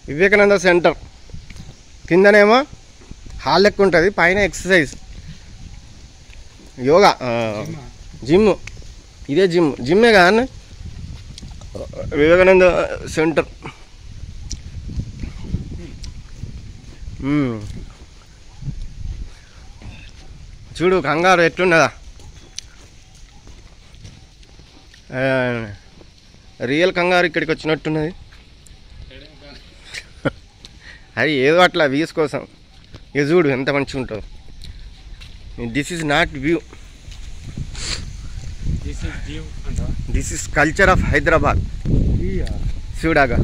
Vivekananda centre కిందనేమో hall లెక్క ఉంటుంది, పైన ఎక్సర్సైజ్ యోగా జిమ్. ఇదే జిమ్మే కదా వివేకానంద సెంటర్. చూడు కంగారు ఎట్లున్నదా, రియల్ కంగారు ఇక్కడికి వచ్చినట్టున్నది. అది ఏదో అట్లా వ్యూస్ కోసం. ఇక చూడు ఎంత మంచిగా ఉంటుందో. This is not view, this is culture of Hyderabad. చూడాగా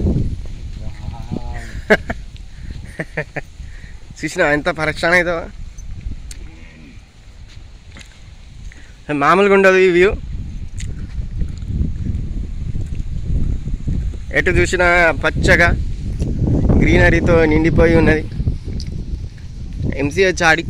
చూసినా ఎంత పరిశ్రమ అవుతుందో. మామూలుగా ఉండదు ఈ వ్యూ. ఎటు చూసినా పచ్చగా గ్రీనరీతో నిండిపోయి ఉన్నది. ఎంసీహెచ్ ఆడి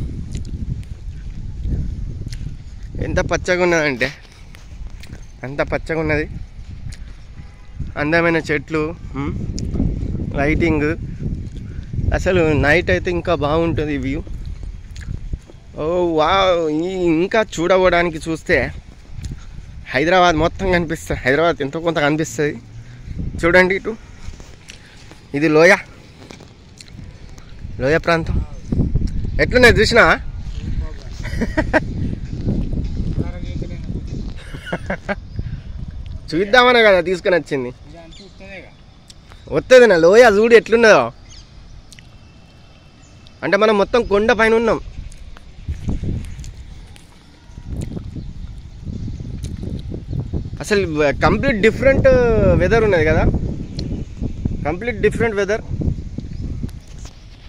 ఎంత పచ్చగా ఉన్నదంటే అంత పచ్చగా ఉన్నది. అందమైన చెట్లు, లైటింగ్. అసలు నైట్ అయితే ఇంకా బాగుంటుంది ఈ వ్యూ. ఓ వా, ఇంకా చూడడానికి చూస్తే హైదరాబాద్ మొత్తం కనిపిస్తుంది. హైదరాబాద్ ఎంతో కొంత కనిపిస్తుంది. చూడండి ఇటు, ఇది లోయ ప్రాంతం ఎట్లున్నది చూసినా. చూద్దామనే కదా తీసుకొని వచ్చింది. వస్తుంది నా లోయ, చూడు ఎట్లున్నదో. అంటే మనం మొత్తం కొండ పైన ఉన్నాం. అసలు కంప్లీట్ డిఫరెంట్ వెదర్ ఉన్నది కదా, కంప్లీట్ డిఫరెంట్ వెదర్.